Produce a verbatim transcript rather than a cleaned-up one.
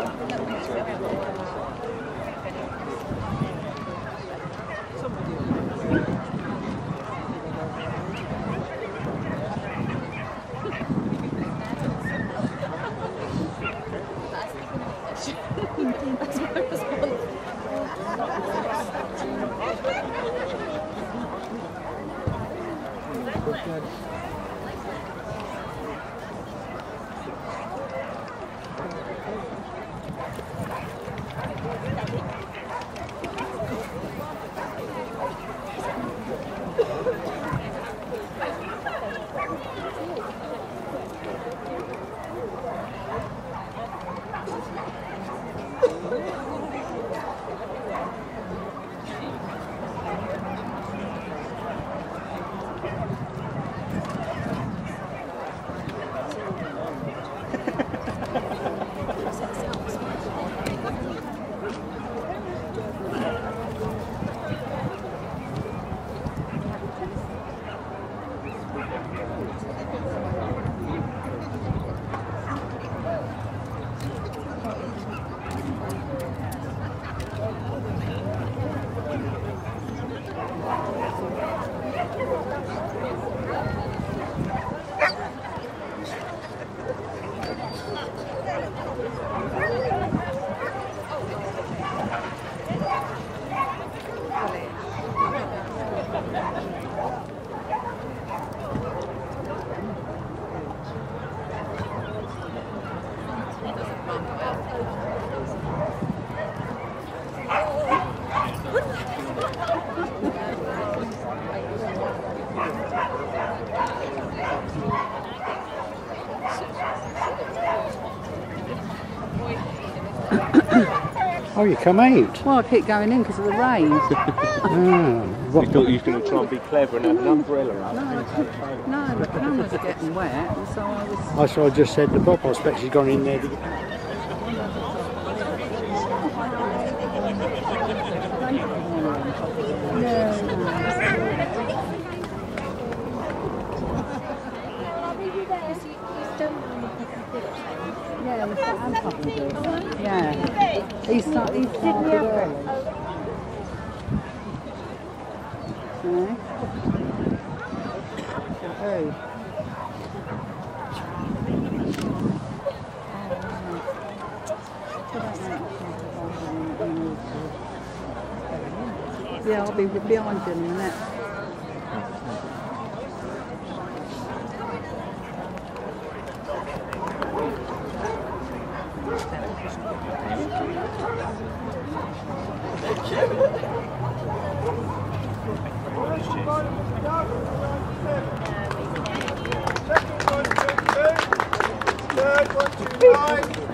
That's my response. Oh, you come out? Well, I keep going in because of the rain. Ah, you thought you was going to try and be clever and have an umbrella up? No, no, the cameras are getting wet, and so I was... That's what I just said to Bob. I expect she's gone in there to get... Yeah, he's got handcuffs. Yeah, he's started, he's started early. Okay. Who? Yeah, I'll be behind you in a minute. Third, one, two, nine.